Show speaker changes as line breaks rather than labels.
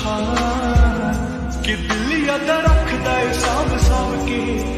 हाँ कि दिल याद रखदा है साम साम के